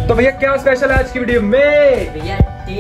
तो भैया क्या स्पेशल है आज की वीडियो में? भैया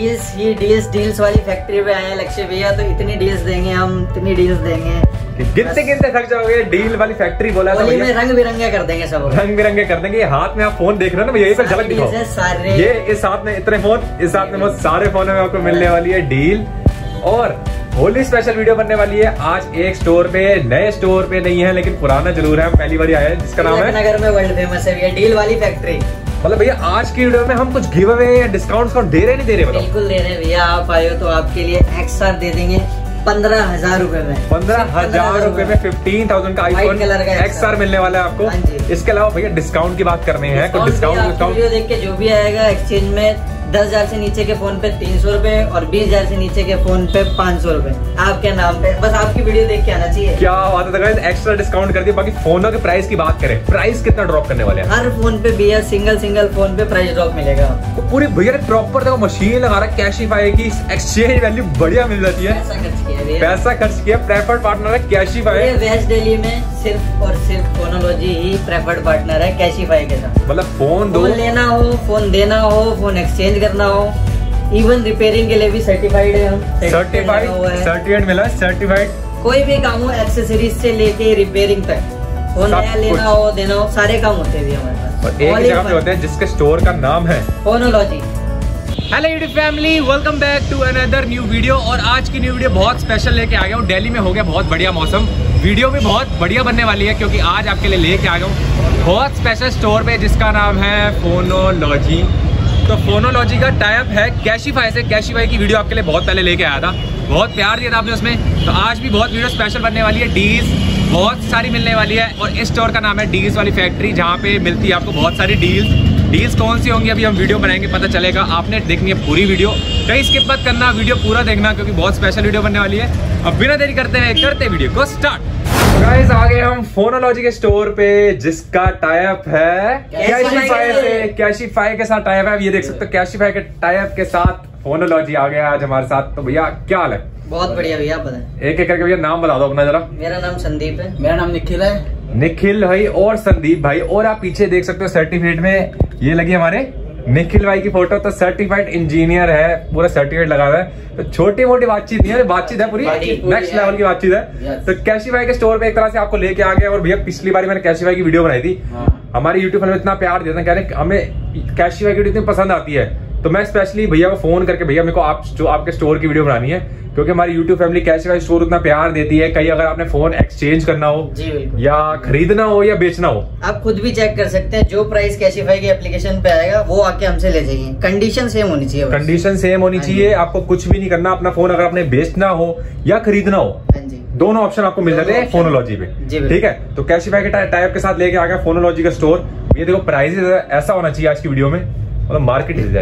डील्स वाली फैक्ट्री पे आए हैं लक्ष्य भैया। तो इतनी डील्स देंगे हम, इतनी डील्स देंगे गिनते थक जाओगे। डील वाली फैक्ट्री बोला था में रंग बिरंगे कर देंगे, सब रंग बिरंगे कर देंगे। हाथ में आप फोन देख रहे हो ना भैया, पर झलक दिखाओ सारे। ये इस हाथ में इतने फोन, इस हाथ में सारे फोनों में आपको मिलने वाली है डील। और होली स्पेशल वीडियो बनने वाली है आज एक स्टोर पे, नए स्टोर पे नहीं है लेकिन पुराना जरूर है, पहली बार आया है, जिसका नाम है नगर में वर्ल्ड फेमस है भैया डील वाली फैक्ट्री। मतलब भैया आज की वीडियो में हम कुछ गिव अवे या डिस्काउंट दे रहे नहीं दे रहे? बिल्कुल दे रहे हैं भैया। आप आए हो तो आपके लिए एक्स्ट्रा दे देंगे 15,000 रूपए में। 15,000 रूपए में 15,000 का आईफोन XR मिलने वाला है आपको। इसके अलावा भैया डिस्काउंट की बात करनी है, कुछ डिस्काउंट वीडियो देख के जो भी आएगा एक्सचेंज में 10,000 से नीचे के फोन पे 300 रूपए और 20,000 से नीचे के फोन पे 500 रूपए आपके नाम पे। बस आपकी वीडियो देख के आना चाहिए। क्या बात है, एक्स्ट्रा डिस्काउंट कर दिया। बाकी फोनों के प्राइस की बात करें, प्राइस कितना ड्रॉप करने वाले हैं? हर फोन पे भैया सिंगल फोन पे प्राइस ड्रॉप मिलेगा। तो पूरी भैया ने प्रॉपर देखो मशीन लगा रहा है, कैशिफाई की एक्सचेंज वैल्यू बढ़िया मिल जाती है। पैसा खर्च किया, प्रेफर्ड पार्टनर है कैशिफाई। वेस्ट दिल्ली में सिर्फ और सिर्फ फोनोलॉजी ही प्रेफर्ड पार्टनर है कैशिफाई के साथ। मतलब फोन लेना हो, फोन देना हो, फोन एक्सचेंज करना हो, इवन रिपेयरिंग के लिए भी सर्टिफाइड है हम। सर्टिफाइड मिला, सर्टिफाइड। कोई भी काम हो, एक्सेसरीज से लेके रिपेयरिंग तक, फोन नया लेना हो, देना हो, सारे काम होते हैं हमारे पास। और एक जगह पे होते हैं जिसके स्टोर का नाम है Phonology. Hello YouTube family, welcome back to another new video. और आज की न्यू वीडियो बहुत स्पेशल लेके आ गया हूँ। दिल्ली में हो गया बहुत बढ़िया मौसम, वीडियो भी बहुत बढ़िया बनने वाली है क्योंकि आज आपके लिए लेके आ गया हूँ बहुत स्पेशल स्टोर पे जिसका नाम है फोनोलॉजी। तो फोनोलॉजी का टाइप है कैशिफाई से। कैशिफाई की वीडियो आपके लिए बहुत पहले लेके आया था, बहुत प्यार दिया था आपने उसमें। तो आज भी बहुत वीडियो स्पेशल बनने वाली है, डील्स बहुत सारी मिलने वाली है। और इस स्टोर का नाम है डील्स वाली फैक्ट्री, जहाँ पे मिलती है आपको बहुत सारी डील्स कौन सी होंगी अभी हम वीडियो बनाएंगे, पता चलेगा। आपने देखनी है पूरी वीडियो, कहीं स्किप मत करना, वीडियो पूरा देखना क्योंकि बहुत स्पेशल वीडियो बनने वाली है। अब बिना देरी करते हैं करते वीडियो को स्टार्ट। गाइस आ गए हम फोनोलॉजी के स्टोर पे जिसका टाइप है कैशिफाई से। कैशिफाई के साथ टाइप है, ये देख सकते हो कैशिफाई के टाइप के साथ फोनोलॉजी आ गया आज हमारे साथ। तो भैया क्या हाल है? बहुत बढ़िया भैया, आप बताएं। एक करके भैया नाम बता दो अपना जरा। मेरा नाम संदीप है। मेरा नाम निखिल है। निखिल भाई और संदीप भाई। और आप पीछे देख सकते हो सर्टिफिकेट में ये लगी हमारे निखिल भाई की फोटो। तो सर्टिफाइड इंजीनियर है, पूरा सर्टिफिकेट लगा हुआ है। तो छोटी मोटी बातचीत नहीं है, बातचीत है पूरी नेक्स्ट लेवल की बातचीत है। तो कैशिफाई के स्टोर पे एक तरह से आपको लेके आ गए। और भैया पिछली बार मैंने कैशिफाई की वीडियो बनाई थी, हमारी यूट्यूब में इतना प्यार देते हैं, कह रहे हमें कैशिफाई की वीडियो इतनी पसंद आती है। तो मैं स्पेशली भैया को फोन करके, भैया मेरे को आपके स्टोर की वीडियो बनानी है क्योंकि हमारी यूट्यूब फैमिली कैशिफाई स्टोर उतना प्यार देती है। कहीं अगर आपने फोन एक्सचेंज करना हो या खरीदना हो या बेचना हो, आप खुद भी चेक कर सकते हैं। जो प्राइस कैशिफाई की एप्लीकेशन पे आएगा वो आके हमसे ले जाइए। कंडीशन सेम होनी चाहिए, कंडीशन सेम होनी चाहिए। आपको कुछ भी नहीं करना, अपना फोन अगर आपने बेचना हो या खरीदना हो, दोनों ऑप्शन आपको मिल जाते हैं फोनोलॉजी पे। ठीक है, तो कैशिफाई के टाइप के साथ लेके आ गया फोनोलॉजी का स्टोर। ये देखो प्राइसेस ऐसा होना चाहिए आज की वीडियो में, मतलब मार्केट हिल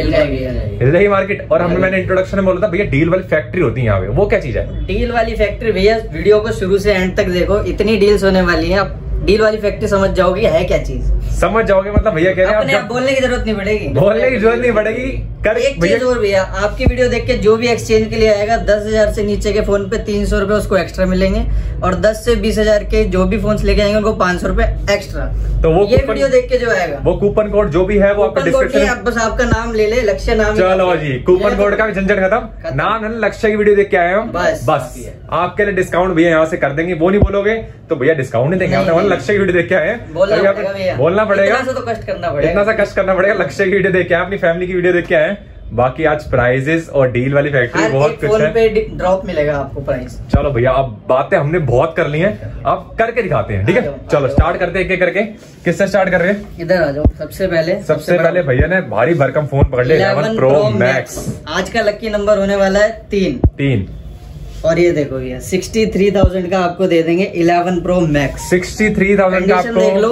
जाए मार्केट। और मैंने इंट्रोडक्शन में बोला था भैया डील वाली फैक्ट्री होती है यहाँ पे, वो क्या चीज है? डील वाली फैक्ट्री भैया वीडियो को शुरू से एंड तक देखो, इतनी डील्स होने वाली है। आप डील वाली फैक्ट्री समझ जाओगे है क्या चीज, समझ जाओगे। मतलब भैया कह रहे हैं बोलने की जरूरत नहीं पड़ेगी, बोलने की जरूरत नहीं पड़ेगी। एक चीज और भैया, आपकी वीडियो देख के जो भी एक्सचेंज के लिए आएगा 10,000 से नीचे के फोन पे 300 रूपये उसको एक्स्ट्रा मिलेंगे। और 10 से 20,000 के जो भी फोन लेके आएंगे उनको 500 रूपये एक्स्ट्रा। तो वो ये वीडियो देख के जो आएगा वो कूपन कोड जो भी है वो आपका डिस्क्रिप्शन में, बस आपका नाम ले ले, लक्ष्य नाम। चलो जी, कूपन कोड का भी झंझट खत्म। नाम है लक्ष्य की वीडियो देख के आए हम, बस आपके लिए डिस्काउंट भैया यहाँ से कर देंगे। वो नहीं बोलोगे तो भैया डिस्काउंट नहीं देंगे, लक्ष्य की वीडियो देख के आए हैं, बोलना पड़ेगा, इतना सा कष्ट करना पड़ेगा, इतना सा कष्ट करना पड़ेगा। लक्ष्य की वीडियो देख के आए, अपनी फैमिली की वीडियो देख के आए। बाकी आज प्राइजेस और डील वाली फैक्ट्री बहुत कुछ है, पे ड्रॉप मिलेगा आपको प्राइस। चलो भैया अब बातें हमने बहुत कर ली हैं, अब करके दिखाते हैं। ठीक है, चलो स्टार्ट करते हैं एक एक करके। किससे स्टार्ट कर रहे हैं? इधर आ जाओ। सबसे पहले भैया ने भारी भरकम फोन पकड़ लिया, 11 Pro Max। आज का लकी नंबर होने वाला है 3। और ये देखो भैया 63,000 का आपको दे देंगे 11 Pro Max। 63,000 का आपको देख लो,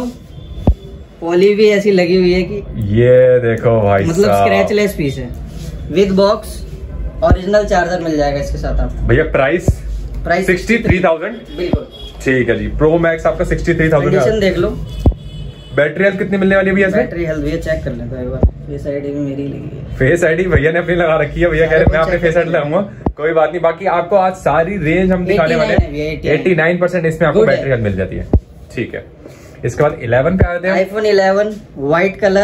पॉली भी ऐसी लगी हुई है कि ये देखो भाई, मतलब स्क्रैचलेस पीस है विद बॉक्स, ओरिजिनल चार्जर मिल जाएगा इसके साथ आपको। भैया प्राइस 63,000 बिल्कुल ठीक है जी। प्रो मैक्स आपका 63,000। देख लो बैटरी हेल्थ कितनी मिलने वाली है भैया? बैटरी हेल्थ भैया चेक कर लेते हैं एक बार। फेस आईडी भी मेरी लगी है। फेस आईडी भैया ने अपनी लगा रखी है, भैया कह रहे मैं अपने फेस आईडी लगाऊंगा, कोई बात नहीं। बाकी आपको आज सारी रेंज हम दिखाने वाले हैं। 89% इसमें आपको बैटरी हेल्थ मिल जाती है। ठीक है, इसके बाद 11 पे आते हैं। iPhone 11 white colour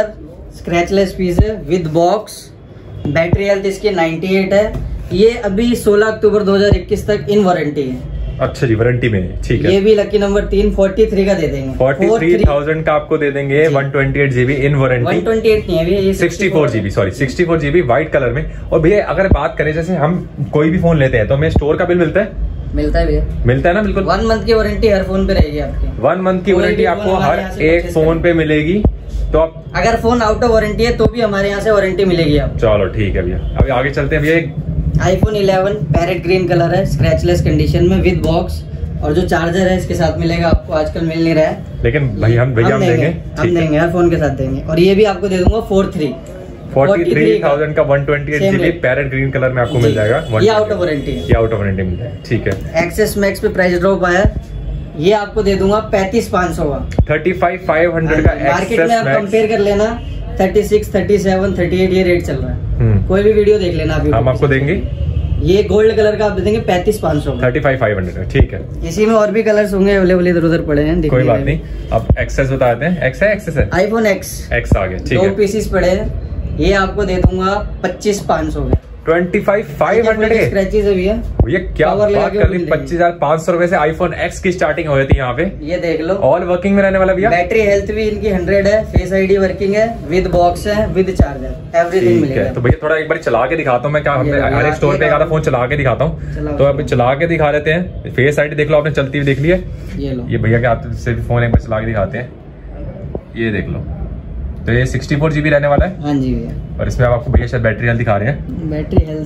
scratchless piece है विद बॉक्स। बैटरी हेल्थ इसकी 98 है। ये अभी 16 अक्टूबर 2021 तक इन वारंटी है। अच्छा जी, वारंटी में, ठीक है। ये भी लकी नंबर 3 43 का दे देंगे। 43,000 का आपको दे देंगे। 128 GB इन वारंटी। 128 नहीं है ये 64 GB, sorry 64 GB white colour में। और भैया अगर बात करें जैसे हम कोई भी फोन लेते हैं तो हमें स्टोर का बिल मिलता है? मिलता है भैया, मिलता है ना, बिल्कुल। 1 मंथ की वारंटी हर फोन पे रहेगी आपकी। 1 मंथ की वारंटी आपको हर एक फोन पे मिलेगी। तो आप अगर फोन आउट ऑफ वारंटी है तो भी हमारे यहाँ से वारंटी मिलेगी आपको। चलो ठीक है भैया, अभी आगे चलते हैं भैया। आईफोन 11 पैरेट ग्रीन कलर है, स्क्रैचलेस कंडीशन में विद बॉक्स। और जो चार्जर है इसके साथ मिलेगा आपको, आजकल मिल नहीं रहा है, लेकिन भाई हम देंगे हम देंगे हर फोन के साथ देंगे। और ये भी आपको दे दूंगा 43,000 का 128 GB पैरेट ग्रीन कलर में आपको मिल जाएगा। ये आउट ऑफ वारंटी है, ये आउट ऑफ वारंटी मिल जाएगा, ठीक है। एक्सेस मैक्स पे प्राइस ड्रॉप आया, ये आपको दे दूंगा 35,500 का। 35,500 का मार्केट में आप कंपेयर कर लेना 36, 37, 38 ये रेट चल रहा है। कोई भी वीडियो देख लेना अभी। हम आपको देंगे ये गोल्ड कलर का आप दे देंगे 35,500 का। 35,500, ठीक है। इसी में और भी कलर्स होंगे अवेलेबल, इधर उधर पड़े हैं, कोई बात नहीं। अब एक्सेस बता देते हैं। एक्स है, एक्सेस है, आईफोन एक्स आ गया, ठीक है। 2 पीसेस पड़े हैं, ये आपको दे दूंगा 25,500 का। 25,500 के स्क्रैचेस है भैया। ये क्या बात कर ली, 25,500 रुपए से आईफोन एक्स की स्टार्टिंग हो जाती है यहाँ पे। ये देख लो, ऑल वर्किंग में रहने वाला भैया। बैटरी हेल्थ भी इनकी 100 है, फेस आईडी वर्किंग है, विद बॉक्स है, विद चार्जर, एवरीथिंग मिलेगा। तो भैया थोड़ा एक बार चला के दिखाता हूँ मैं, क्या हर एक स्टोर पे एक आधा फोन चला के दिखाता हूँ, तो अभी चला के दिखा देते हैं। फेस आईडी देख लो आपने, चलती हुई देख ली है। ये भैया के हाथ से भी फोन एक बार चला के दिखाते हैं, ये देख लो। तो ये 64 GB रहने वाला है। हाँ जी भैया। और इसमें आपको भैया शायद बैटरी हेल्थ दिखा रहे हैं। बैटरी हेल्थ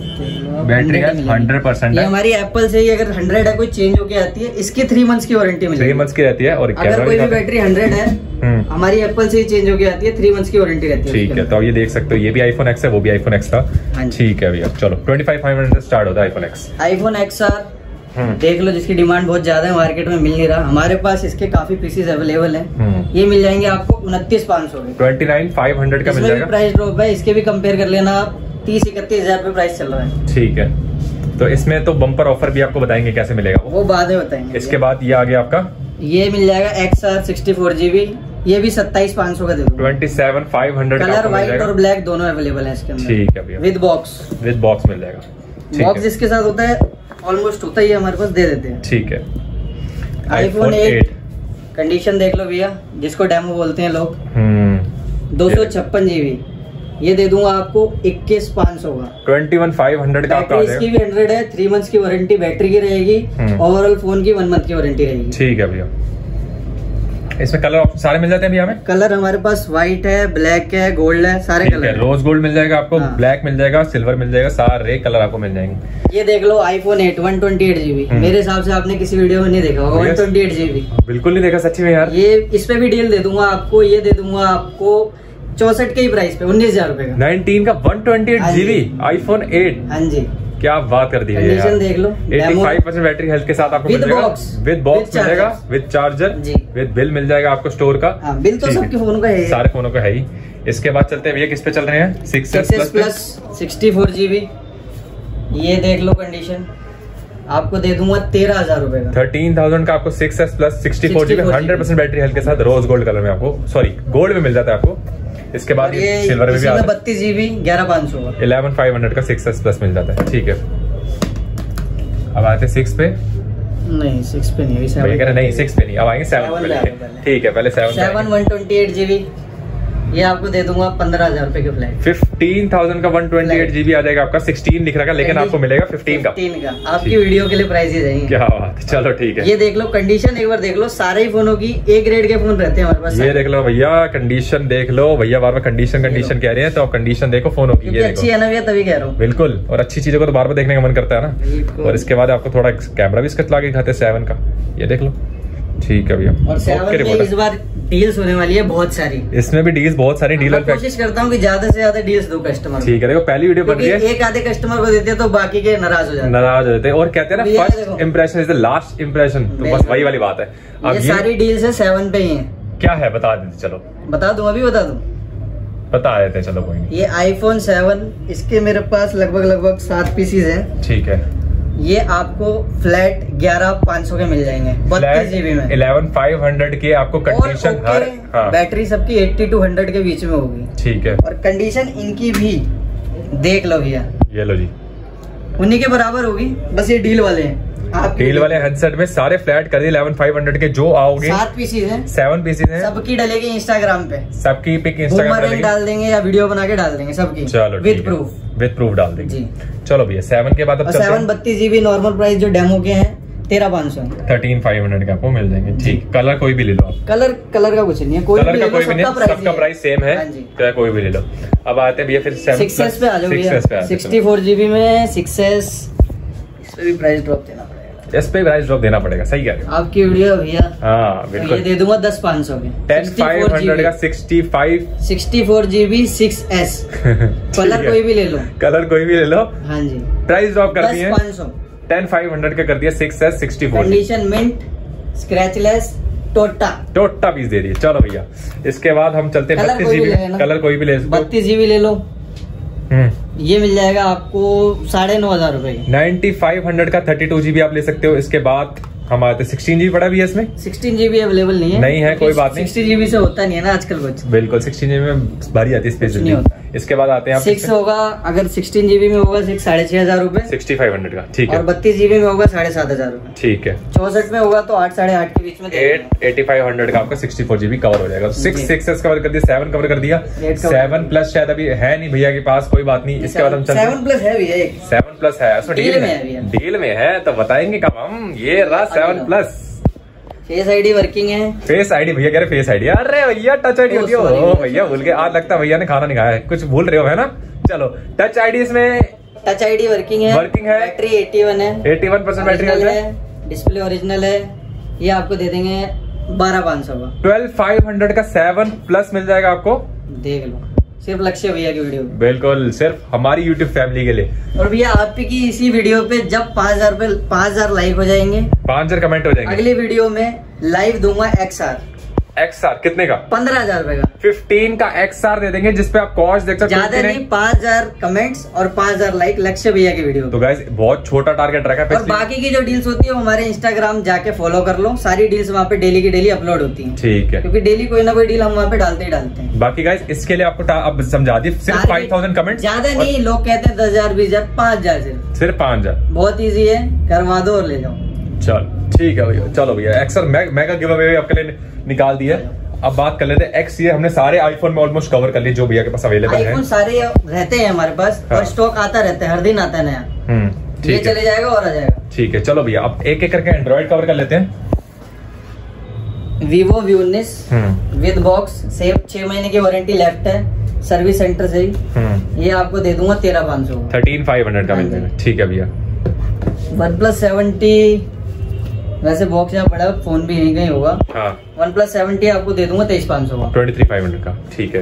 100% है। हमारी एप्पल से ही अगर 100 है, कोई चेंज होके आती है, इसकी 3 मंथ्स की वारंटी मिलेगी। 3 मंथ्स की रहती है। और अगर कोई भी बैटरी 100 है, हमारी एप्पल से ही चेंज होके आती है, 3 मंथ्स की वारंटी रहती है। ठीक है, तो ये देख सकते हो, ये भी आईफोन एक्स है, वो भी आईफोन एक्स था। ठीक है भैया, चलो 25,500 स्टार्ट होता है आईफोन एक्स। आईफोन XR देख लो, जिसकी डिमांड बहुत ज्यादा है, मार्केट में मिल नहीं रहा। हमारे पास इसके काफी पीसेस अवेलेबल हैं। ये मिल जाएंगे आपको 29,500 के। 29,500 का मिल जाएगा। प्राइस ड्रॉप है, इसके भी कंपेयर कर लेना आप, 30-31 हजार पे प्राइस चल रहा है। ठीक है, तो इसमें तो बम्पर ऑफर भी आपको बताएंगे कैसे मिलेगा, वो बाद में बताएंगे। इसके बाद ये आ गया आपका, ये मिल जाएगा XR 64 GB, ये भी 27,500 का दे दूंगा। 27,500 कलर व्हाइट और ब्लैक दोनों अवेलेबल है इसके अंदर। ठीक है भैया, विद बॉक्स मिल जाएगा। बॉक्स जिसके साथ होता है, ऑलमोस्ट होता ही है हमारे पास, दे देते हैं। ठीक है। आईफोन 8 कंडीशन देख लो भैया, जिसको डेमो बोलते हैं लोग। 256 GB, ये दे दूंगा आपको 21,500 का। 21,500 का आपका। इसकी भी 100 है, 3 मंथ्स की वारंटी बैटरी की रहेगी, ओवरऑल फोन की 1 मंथ की वारंटी रहेगी। ठीक है भैया, इसमें कलर सारे मिल जाते हैं भैया हमें। कलर हमारे पास व्हाइट है, ब्लैक है, गोल्ड है, सारे कलर है। रोज गोल्ड मिल जाएगा आपको, ब्लैक मिल जाएगा, सिल्वर मिल जाएगा, सारे कलर आपको मिल जाएंगे। ये देख लो आईफोन 8 128 GB, मेरे हिसाब से आपने किसी वीडियो में नहीं देखा होगा। 128 GB बिल्कुल नहीं देखा सच्ची में यार। ये इस पे भी डील दे दूंगा आपको, ये दे दूंगा आपको 64 के ही प्राइस पे, 19,000 रुपए का। 19 का 128 GB आईफोन 8। हाँ जी, क्या बात कर दी है यार। देख लो 85% बैटरी हेल्थ के साथ आपको मिल जाएगा, विद बॉक्स मिलेगा, विद चार्जर, विद बिल मिल जाएगा आपको स्टोर का। बिल तो सबके फोन का है, सारे फोनों का है ही। इसके बाद चलते हैं भैया, किस पे चल रहे हैं? 6S प्लस 64 GB, ये देख लो कंडीशन, आपको दे दूंगा 13,000 रुपए का। 13,000 का आपको 6S plus 64 GB 100% battery health के साथ, रोज गोल्ड कलर में आपको, सॉरी गोल्ड में मिल जाता है आपको। इसके बाद ये सिल्वर में भी आता है, 32 GB 11,500 का। 11,500 का 6S प्लस मिल जाता है। ठीक है, अब आते हैं 6 पे। नहीं 6 पे नहीं, 6 पे नहीं, अब आएंगे 7 पे। ठीक है, पहले 7 128 GB, ये आपको दे दूंगा 15,000 रुपए के फ्लैट। 15,000 का 128 GB आ जाएगा आपका। 16 लिख रहा है, लेकिन आपको मिलेगा 15 का। आपकी वीडियो के लिए प्राइस ही रहेंगे। क्या बात, चलो ठीक है। ये देख लो कंडीशन, एक बार देख लो, सारे ही फोनों की ए ग्रेड के फोन रहते हैं हमारे पास। ये देख लो भैया, कंडीशन देख लो भैया, बार बार कंडीशन कह रहे हैं, तो कंडीशन देखो फोनों की। ये अच्छी है ना भैया, तभी कह रहा हूँ। बिल्कुल, और अच्छी चीजों को तो बार बार देखने का मन करता है ना। और इसके बाद आपको थोड़ा कैमरा भी इसका चला के दिखाते हैं 7 का, ये देख लो। ठीक है भैया, और 7 में इस बार डील्स होने वाली है बहुत सारी, इसमें भी डील्स बहुत सारी डील। कोशिश करता हूँ कि ज्यादा से ज्यादा डील्स दो कस्टमर। ठीक है, देखो पहली वीडियो बन रही है, एक आधे कस्टमर को देते हैं तो बाकी के नाराज हो जाते हैं, और कहते हैं ना first impression is the last impression. तो बस वही वाली बात है। अब ये सारी डील्स है 7 पे ही है। क्या है बता देते, चलो बता दूं, अभी बता दूं, बता देते, चलो कोई नहीं। ये आईफोन 7, इसके मेरे पास लगभग 7 पीसीज हैं। ठीक है, ये आपको फ्लैट 11,500 के मिल जाएंगे 32 GB में। 11,500 के आपको कंडीशन हर बैटरी सबकी 80 to 100 के बीच में होगी। ठीक है। और कंडीशन इनकी भी देख लो भैया, ये लो जी, उन्हीं के बराबर होगी, बस ये डील वाले हैं। आप डील वाले हेडसेट में सारे फ्लैट कर दिए 11,500 के जो आओगे। 7 पीसीज हैं, 7 पीसीज हैं। सबकी डलेगी इंस्टाग्राम पे, सबकी पिक इंस्टाग्राम पे डाल देंगे या वीडियो बना के डाल देंगे सबकी। चलो विद प्रूफ डाल देंगे जी। चलो भैया 7 के बाद अब 7 32 GB नॉर्मल प्राइस जो डेमो के हैं 13,500 13,500 का आपको मिल जाएंगे। ठीक, कलर कोई भी ले लो आप। कलर का कुछ नहीं है, कलर का कोई भी नहीं, सबका प्राइस सेम है, कोई भी ले लो। अब आते हैं भैया फिर 6S पे आ जाओ भैया। 64 GB में 6S भी प्राइस ड्रॉप देना पड़ेगा, इस पे प्राइस ड्रॉप देना पड़ेगा। सही है आपकी वीडियो भैया। हाँ बिल्कुल, ये दे दूंगा 10,500 के 10,500 का 64 GB 6S। कलर कोई भी ले लो, कलर कोई भी ले लो। हाँ जी, प्राइस ड्रॉप कर दिए 10,500 का कर दिया 6S 64। कंडीशन मिंट, स्क्रैचलेस, टोटा पीस दे रही है। चलो भैया इसके बाद हम चलते हैं 32 GB। कलर कोई भी ले, 32 GB ले लो। ये मिल जाएगा आपको 9,500 रुपए। 9,500 का 32 GB आप ले सकते हो। इसके बाद हम आते 16 GB पड़ा भी है इसमें। 16 GB अवेलेबल नहीं है, कोई बात नहीं। 60 GB से होता नहीं है ना आजकल कुछ। बिल्कुल 16 GB में भारी आती है स्पेस नहीं होता। इसके बाद आते हैं 6 होगा, अगर 16 GB में होगा 6,500 रुपए 6,500 का। ठीक है। और 32 GB में होगा 7,500 रुपए। ठीक है। 64 में होगा तो 8 8.5 के बीच में 8,500 का आपका 64 GB कवर हो जाएगा। 6S कवर कर दिया, 7 कवर कर दिया, 7 प्लस शायद अभी है नहीं भैया के पास, कोई बात नहीं। इसके बाद हम 7 प्लस है भैया, 7 प्लस है, डील में है तो बताएंगे कब हम। ये रहा 7 प्लस। फेस आईडी वर्किंग है। फेस आईडी भैया कह रहे फेस आईडी, अरे भैया टच आईडी होती है। ओ भैया भूल गए, आज लगता है भैया ने खाना नहीं खाया है, कुछ भूल रहे हो है ना। चलो टच आईडी, इसमें टच आईडी वर्किंग है। बैटरी 81 है, 81% बैटरी है। डिस्प्ले ओरिजिनल है। ये आपको दे देंगे 12,500 का। 12,500 का 7 प्लस मिल जाएगा आपको। देख लो, सिर्फ लक्ष्य भैया की वीडियो, बिल्कुल सिर्फ हमारी YouTube फैमिली के लिए। और भैया आपकी इसी वीडियो पे जब 5,000 लाइक हो जाएंगे, 5,000 कमेंट हो जाएंगे, अगली वीडियो में लाइव दूंगा XR कितने का? 15,000 रुपए का। 15 का XR दे देंगे जिसपे आप कॉस्ट देख सकते हो। ज्यादा नहीं, 5,000 कमेंट्स और 5,000 लाइक लक्ष्य भैया की वीडियो। तो गाइस बहुत छोटा टारगेट रखा है। और बाकी की जो डील्स होती है वो हमारे इंस्टाग्राम जाके फॉलो कर लो, सारी डील्स वहाँ पे डेली की डेली अपलोड होती है। ठीक है, क्योंकि डेली कोई ना कोई डील हम वहाँ पे डालते ही डालते हैं। बाकी गाइस इसके लिए आपको अब समझा दी, सिर्फ 5,000 कमेंट। ज्यादा नहीं, लोग कहते हैं 10,000 20,000, 5,000 सिर्फ 5,000। बहुत ईजी है, करवा दो और ले जाओ। चलो ठीक है भैया। चलो भैया XR मेगा गिव अवे आपके लिए निकाल दिया। अब बात कर लेते हैं X। ये हमने सारे आईफोन में ऑलमोस्ट कवर कर लिए जो भैया के पास अवेलेबल है। आईफोन सारे रहते हैं हमारे पास। हाँ। और स्टॉक आता रहता है, हर दिन आता है नया। ये चले जाएगा और आ जाएगा। ठीक है, चलो भैया अब एक एक करके एंड्रॉइड कवर कर लेते हैं। Vivo V19 with box, safe 6 महीने की वारंटी लेफ्ट है सर्विस सेंटर से ही। ये आपको दे दूंगा 13,500 13,500 का मिल जाएगा। ठीक है भैया। OnePlus 70 वैसे बॉक्स यहाँ पड़ा है, फोन भी यहीं कहीं होगा। हाँ। OnePlus 70 आपको दे दूंगा 23,500 का 23,500 का। ठीक है।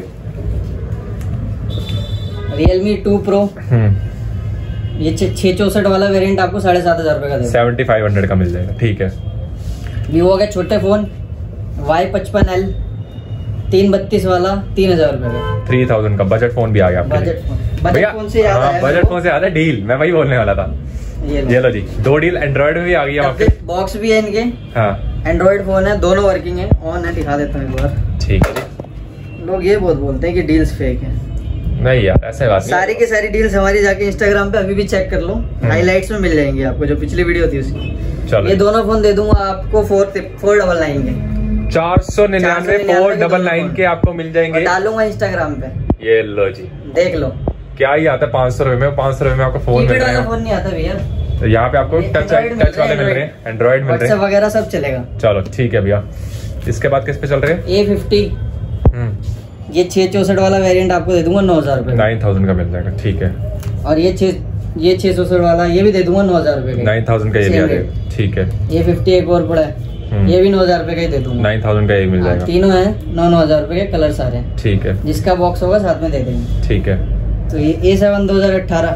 Realme 2 Pro ये 664 वाला वेरिएंट आपको 7,500 रुपए का देगा। 7,500 का मिल जाएगा। ठीक है। Vivo के छोटे फोन Y55L 332 वाला 3,000 रुपए का। 3,000 का बजट फोन भी आ गया। बजट फोन से याद आया, बजट फोन से याद है डील, मैं वही बोलने वाला था। ये लो जी, 2 डील एंड्रॉइड में भी आ गई है आपके। बॉक्स भी है इनके। हाँ, एंड्रॉइड फोन है, दोनों वर्किंग है, ऑन है, दिखा देता हूँ एक बार। ठीक है। लोग ये बहुत बोलते हैं कि डील्स फेक है। नहीं यार ऐसे बात नहीं, सारी की सारी डील्स हमारी जाके इंस्टाग्राम पे अभी भी चेक कर लो, हाईलाइट्स में मिल जाएंगी आपको, जो पिछली वीडियो थी उसकी। चलो ये दोनों फोन दे दूंगा आपको 499 के। 499 499 के आपको मिल जाएंगे। डालूंगा इंस्टाग्राम पे। ये लो जी, देख लो क्या ही आता है 500 रुपए में। 500 रुपए में आपको फोन मिल रहा है। फोन नहीं आता भैया, तो यहाँ पे आपको टच वाले मिल रहे हैं, एंड्रॉइड मिल रहे हैं, वगैरह सब चलेगा। चलो ठीक है भैया। इसके बाद किस पे चल रहे हैं? A50 ये 664 वाला वेरिएंट आपको दे दूंगा 9,000 रुपए। 9,000 का मिल जाएगा। ठीक है। और ये 664 वाला ये भी दे दूंगा 9,000 रुपए का। 9,000 का ये भी आ जाएगा। ठीक है। ये 50 एक और पड़ा है, ये भी 9,000 रुपए का ही दे दूंगा। 9,000 का एक मिल जाएगा। तीनों है 9,000 रुपए के, कलर सारे हैं। ठीक है। जिसका बॉक्स होगा साथ में दे देंगे। ठीक है। तो ये A7 2018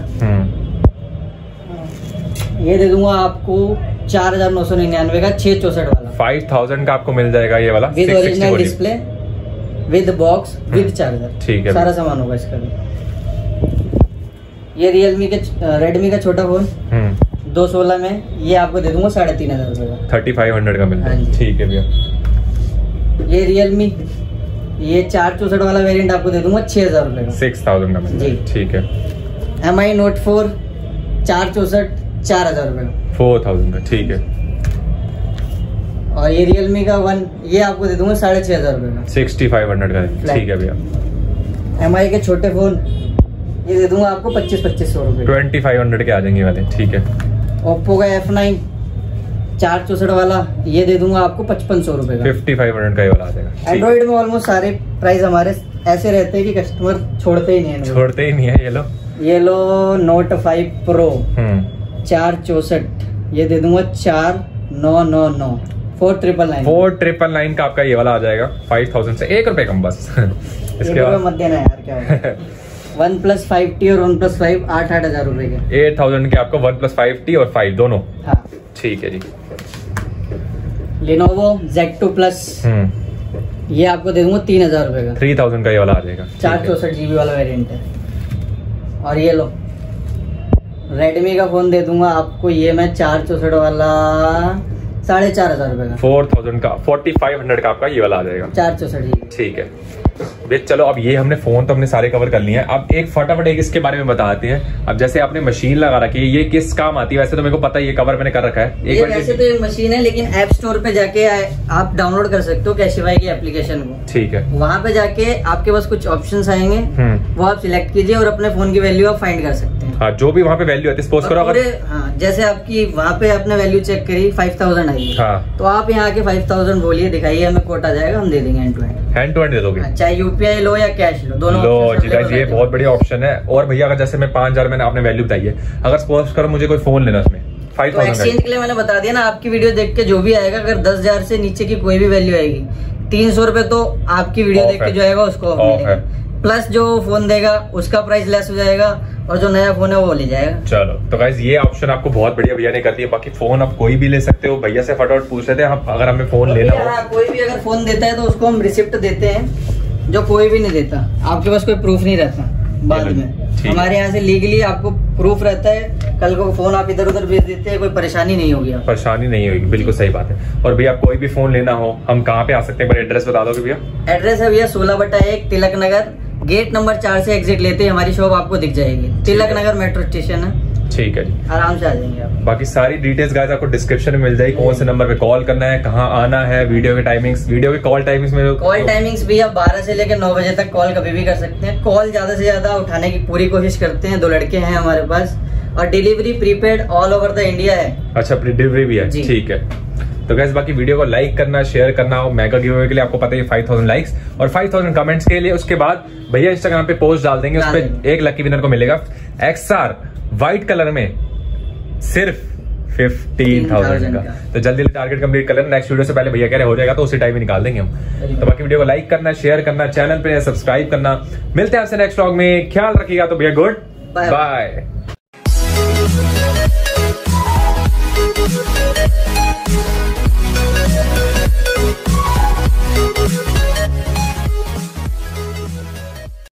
ये दे दूंगा आपको 4,999 का 664 वाला। 5,000 का आपको मिल जाएगा ये वाला, with original display, with box, with charger. ठीक है, सारा सामान होगा इसका भी। ये Realme के Redmi का छोटा फोन 216 में, ये आपको दे दूंगा 3500 रुपए का। 3500 का मिलता है, ठीक है भैया। ये रियलमी, ये 464 वाला वेरिएंट आपको दे दूंगा 6000 रुपए का। 6000 का मिलता है, ठीक है। MI Note 4 464 4000 रुपए का। 4000 का, ठीक है। और ये रियलमी का 1, ये आपको दे दूंगा 6500 रुपए का। 6500 का, ठीक है भैया। MI के छोटे फोन ये दे दूंगा आपको 2500 रुपए। 2500 के आ जाएंगे वाले, ठीक है। ओप्पो का F9 464 वाला, ये दे दूंगा आपको 5500 रुपए का। 5500 का ये वाला आ जाएगा। एंड्रॉइड में ऑलमोस्ट सारे प्राइस हमारे ऐसे रहते हैं कि कस्टमर छोड़ते ही नहीं है। छोड़ते ही नहीं है। ये लो Note 5 Pro 464, ये दे दूंगा 4999। 4999 का आपका ये वाला आ जाएगा। 5000 से 1 रुपए कम बस। इसके बाद मत देना यार, क्या होगा। OnePlus 5T और OnePlus 5 8,000 रुपए के। 8000 के आपको OnePlus 5T और 5 दोनों, हाँ ठीक है जी। Lenovo Z2 Plus, ये आपको दे दूंगा 3000 रुपए का। 3000 का ये वाला आ जाएगा। 464 GB वाला वेरिएंट है। और ये लो Redmi का फोन दे दूंगा आपको, ये मैं 464 वाला 4500 रुपए का। 4000 का, 4500 का आपका ये वाला आ जाएगा। 464 GB, ठीक है भैया। चलो अब ये हमने फोन तो हमने सारे कवर कर लिए हैं। अब एक फटाफट एक इसके बारे में बताते हैं। अब जैसे आपने मशीन लगा रखी है, ये किस काम आती है? वैसे तो मेरे को पता है, ये कवर मैंने कर रखा है। ये वैसे तो एक मशीन है, लेकिन ऐप स्टोर पे जाके आप डाउनलोड कर सकते हो कैशिफाई की एप्लीकेशन को, ठीक है। वहाँ पे जाके आपके पास कुछ ऑप्शंस आएंगे, वो आप सिलेक्ट कीजिए और अपने फोन की वैल्यू आप फाइंड कर सकते हैं। हाँ, जो भी वहाँ पे वैल्यू आती है, सपोज करो अगर जैसे आपकी वहाँ पे आपने वैल्यू चेक करी 5000 आई है, तो आप यहाँ के 5000 बोलिए, दिखाइए, हमें कोड आ जाएगा, हम दे देंगे हैंड टू हैंड दे दोगे, चाहे यूपीआई लो या कैश लो, दोनों लो जी गाइस। ये बहुत बढ़िया ऑप्शन है। और भैया अगर जैसे मैं 5000 मैंने आपने वैल्यू बताई है, अगर सपोज करो मुझे कोई फोन लेना उसमें 5000 एक्सचेंज के लिए मैंने बता दिया ना, आपकी वीडियो देख के जो भी आएगा, अगर 10,000 से नीचे की कोई भी वैल्यू आएगी, 300 रुपए तो आपकी वीडियो देख के जो आएगा उसको मिलेगा, प्लस जो फोन देगा उसका प्राइस लेस हो जाएगा, और जो नया फोन है वो ले जाएगा। चलो तो गाइस ये ऑप्शन आपको बहुत बढ़िया भैया ने कर दिया। बाकी फोन आप कोई भी ले सकते हो, भैया से फटाफट पूछ लेते हैं अगर हमें फोन लेना हो। कोई भी अगर फोन देता है तो उसको हम रिसिप्ट देते हैं, जो कोई भी नहीं देता, आपके पास कोई प्रूफ नहीं रहता बाद में। हमारे यहाँ से लीगली आपको प्रूफ रहता है, कल को फोन आप इधर उधर भेज देते हैं, कोई परेशानी नहीं होगी। परेशानी नहीं होगी, बिल्कुल सही बात है। और भैया कोई भी फोन लेना हो, हम कहाँ पे आ सकते हैं? एड्रेस बता दोगे भैया? एड्रेस है भैया 16/1 तिलक नगर, गेट नंबर 4 से एग्जिट लेते हैं हमारी शॉप आपको दिख जाएगी। तिलक नगर मेट्रो स्टेशन है, ठीक है जी, आराम से आ जाएंगे आप। बाकी सारी डिटेल्स गाइस आपको डिस्क्रिप्शन में मिल जाएगी, कौन से नंबर पे कॉल करना है, कहाँ आना है, वीडियो के टाइमिंग्स, वीडियो के कॉल टाइमिंग्स में कॉल टाइमिंग्स भी आप 12 से लेकर 9 बजे तक कॉल कभी भी कर सकते हैं। कॉल ज्यादा से ज्यादा उठाने की पूरी कोशिश करते हैं, 2 लड़के हैं हमारे पास, और delivery prepaid all over the India है। अच्छा, डिलीवरी भी है, ठीक है। तो गाइस बाकी वीडियो को लाइक करना, शेयर करना, और मेगा गिवअवे के लिए आपको पता है 5000 लाइक्स और 5000 कमेंट्स के लिए। उसके बाद भैया इंस्टाग्राम पे पोस्ट डाल देंगे, उस पर एक लकी विनर को मिलेगा XR व्हाइट कलर में सिर्फ 15,000 का। तो जल्दी टारगेट कंप्लीट कर लेना, नेक्स्ट वीडियो से पहले भैया कह रहे हो जाएगा, तो उसी टाइम ही निकाल देंगे हम। तो बाकी वीडियो को लाइक करना, शेयर करना, चैनल पे सब्सक्राइब करना। मिलते हैं आपसे नेक्स्ट व्लॉग में, ख्याल रखिएगा। तो भैया गुड बाय।